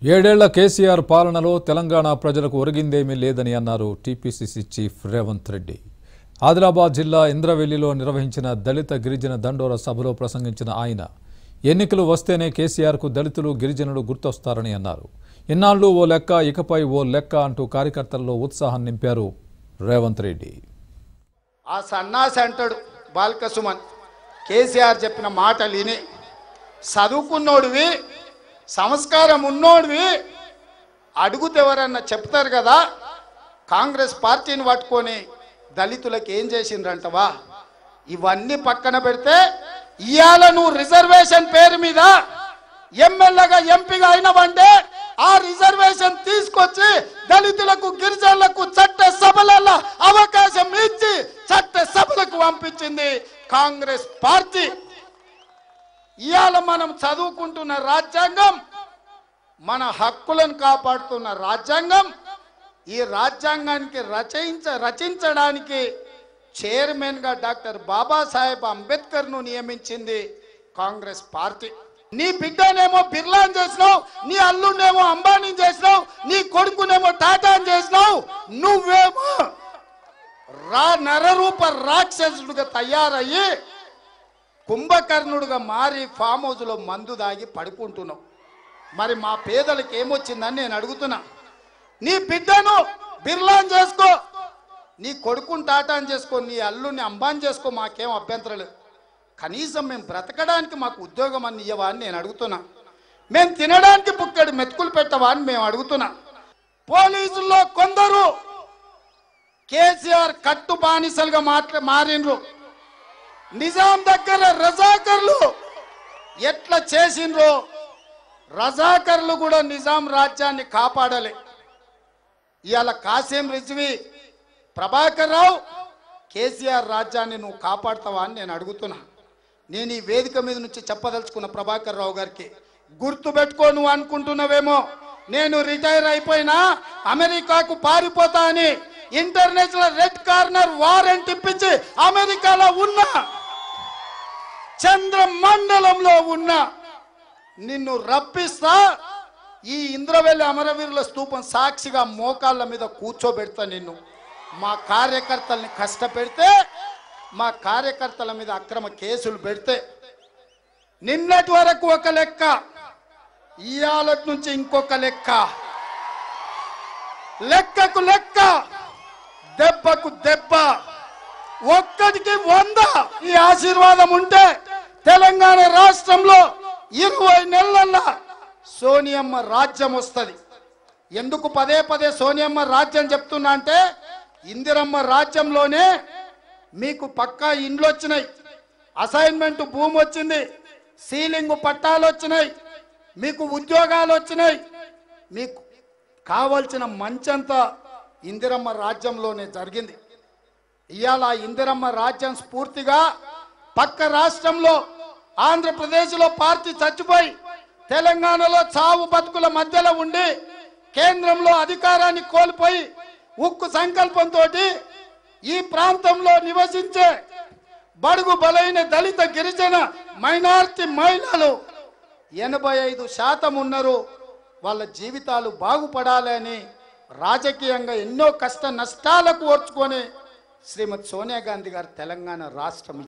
ఏడేళ్ల కేసీఆర్ పాలనలో తెలంగాణ ప్రజలకు ఒరిగిందేమీ లేదని అన్నారు టీపీసీసీ చీఫ్ రేవంత్ రెడ్డి. ఆదిలాబాద్ జిల్లా ఇంద్రవెల్లిలో నిర్వహించిన దళిత గిరిజన దండోర సభలో ప్రసంగించిన ఆయన ఎన్నికలు వస్తేనే కేసీఆర్కు దళితులు గిరిజనులు గుర్తొస్తారని అన్నారు. ఇన్నాళ్లు ఓ లెక్క ఇకపై ఓ లెక్క అంటూ కార్యకర్తల్లో ఉత్సాహం నింపారు రేవంత్ రెడ్డి. ఆ సన్నాసి అంటాడు బాల్క సుమన్, కేసీఆర్ చెప్పిన మాటలు విని చదువుకున్నోడివి సంస్కారం ఉన్నోడివి అడుగుతే ఎవరన్నా చెప్తారు కదా, కాంగ్రెస్ పార్టీని పట్టుకొని దళితులకు ఏం చేసిండ్రంటవా? ఇవన్నీ పక్కన పెడితే ఇవాళ నువ్వు రిజర్వేషన్ పేరు మీద ఎమ్మెల్యేగా ఎంపీగా అయినవంటే ఆ రిజర్వేషన్ తీసుకొచ్చి దళితులకు గిరిజనులకు చట్ట సభలలో అవకాశం ఇచ్చి చట్ట సభలకు పంపించింది కాంగ్రెస్ పార్టీ. ఇవాళ మనం చదువుకుంటున్న రాజ్యాంగం, మన హక్కులను కాపాడుతున్న రాజ్యాంగం, ఈ రాజ్యాంగానికి రచించడానికి చైర్మన్గా డాక్టర్ బాబాసాహెబ్ అంబేద్కర్ను నియమించింది కాంగ్రెస్ పార్టీ. నీ బిడ్డనేమో బిర్లాని చేసినావు, నీ అల్లునేమో అంబానీ చేసినావు, నీ కొడుకునేమో టాటాని చేసినావు. నువ్వేమో నరరూప రాక్షసుడుగా తయారయ్యి కుంభకర్ణుడుగా మారి ఫామ్ హౌస్లో మందు దాగి పడుకుంటున్నావు. మరి మా పేదలకు ఏమొచ్చిందని నేను అడుగుతున్నా. నీ బిడ్డను బిర్లాని చేసుకో, నీ కొడుకుని టాటాని చేసుకో, నీ అల్లుని అంబానీ చేసుకో, మాకేం అభ్యంతరం లేదు. కనీసం మేము బ్రతకడానికి మాకు ఉద్యోగం అని ఇవ్వవా అని నేను అడుగుతున్నా. మేము తినడానికి బుక్కడి మెతుకులు పెట్టవా అని మేము అడుగుతున్నా. పోలీసుల్లో కొందరు కేసీఆర్ కట్టు బానిసలుగా మారినరు. నిజాం దగ్గర రజాకర్లు ఎట్లా చేసిండ్రో రజాకర్లు కూడా నిజాం రాజ్యాన్ని కాపాడలే. ఇవాళ కాసిం రిజ్వీ, ప్రభాకర్ రావు కేసీఆర్ రాజ్యాన్ని నువ్వు కాపాడుతావా అని నేను అడుగుతున్నా. నేను ఈ వేదిక మీద నుంచి చెప్పదలుచుకున్న ప్రభాకర్ రావు గారికి, గుర్తుపెట్టుకో, నువ్వు అనుకుంటున్నావేమో నేను రిటైర్ అయిపోయినా అమెరికాకు పారిపోతా అని ఇంటర్నేషనల్ రెడ్ కార్నర్ వారెంట్ ఇప్పించి అమెరికాలో ఉన్నా, చంద్రమండలంలో ఉన్నా నిన్ను రప్పిస్తా. ఈ ఇంద్రవెల్లి అమరవీరుల స్తూపం సాక్షిగా మోకాళ్ళ మీద కూర్చోబెడతా నిన్ను. మా కార్యకర్తల్ని కష్టపెడితే, మా కార్యకర్తల మీద అక్రమ కేసులు పెడితే నిన్నటి వరకు ఒక లెక్క, ఇవాళ నుంచి ఇంకొక లెక్క, లెక్కకు లెక్క, దెబ్బకు దెబ్బ, ఒక్కటికి 100. ఈ ఆశీర్వాదం ఉంటే తెలంగాణ రాష్ట్రంలో 20 నెలల్లో సోనియమ్మ రాజ్యం వస్తుంది. ఎందుకు పదే పదే సోనియమ్మ రాజ్యం చెప్తున్నా అంటే, ఇందిరమ్మ రాజ్యంలోనే మీకు పక్కా ఇండ్లు వచ్చినాయి, అసైన్మెంట్ భూమి వచ్చింది, సీలింగ్ పట్టాలు వచ్చినాయి, మీకు ఉద్యోగాలు వచ్చినాయి, మీకు కావాల్సిన మంచంతా ఇందిరమ్మ రాజ్యంలోనే జరిగింది. ఇవాళ ఇందిరమ్మ రాజ్యం స్ఫూర్తిగా పక్క రాష్ట్రంలో ఆంధ్రప్రదేశ్లో పార్టీ చచ్చిపోయి తెలంగాణలో చావు బతుకుల మధ్యలో ఉండి కేంద్రంలో అధికారాన్ని కోల్పోయి ఉక్కు సంకల్పంతో ఈ ప్రాంతంలో నివసించే బడుగు బలైన దళిత గిరిజన మైనారిటీ మహిళలు 85% ఉన్నారు. వాళ్ళ జీవితాలు బాగుపడాలని రాజకీయంగా ఎన్నో కష్ట నష్టాలకు ఓర్చుకొని శ్రీమతి సోనియా గాంధీ గారు తెలంగాణ రాష్ట్రం